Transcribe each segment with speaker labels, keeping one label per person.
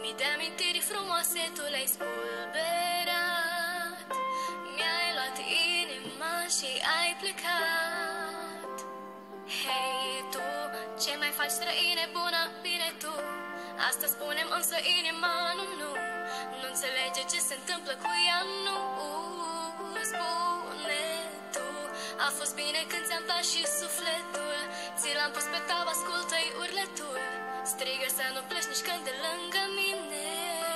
Speaker 1: Mii de amintiri frumoase tu le-ai spulberat, mi-ai luat inima și ai plecat. Hei tu, ce mai faci străine bună, bine tu, asta spunem însă inima nu nu înțelege ce se întâmplă cu ea, nu. Spune tu, a fost bine când ți-am dat și sufletul, ți l-am pus pe tavă, ascultă-i urletul, strigă să nu pleci nici când de lângă mine.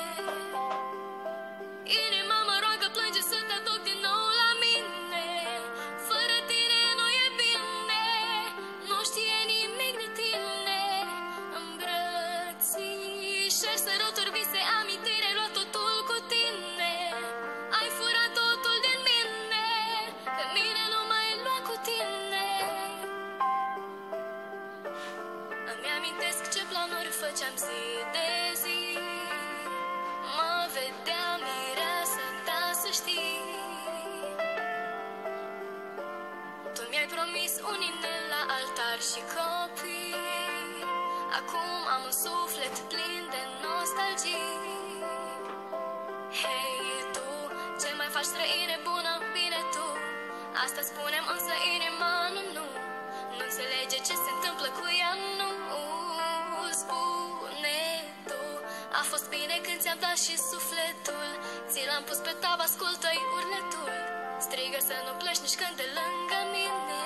Speaker 1: Inima mă roagă, plânge să te aduc din nou la mine, fără tine nu e bine, nu știe nimic de tine. Îmbrățișări, săruturi, vise, amintiri, ai luat totul cu tine, ai furat totul din mine, pe mine nu mai lua cu tine. Îmi amintesc ce planuri făceam zi de zi, mă vedea mireasă ta, să știi. Tu mi-ai promis un inel la altar și copii, acum am un suflet plin de nostalgii. Hei tu, ce mai faci străine bună, bine tu, asta spunem însă inima nu înțelege ce se întâmplă cu ea, nu. Spune tu, a fost bine când ți-am dat și sufletul, ți l-am pus pe tavă, ascultă-i urletul, strigă să nu pleci nici când de lângă mine.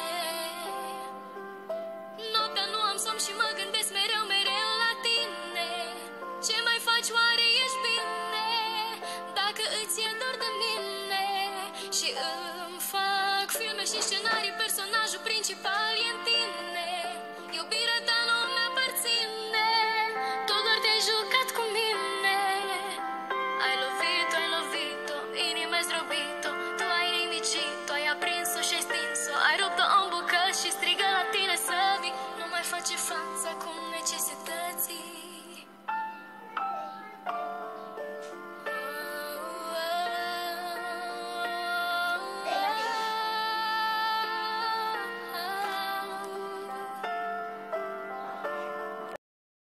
Speaker 1: Noaptea nu am somn și mă gândesc mereu la tine, ce mai faci, oare ești bine, dacă îți e dor de mine. Și îmi fac filme și scenarii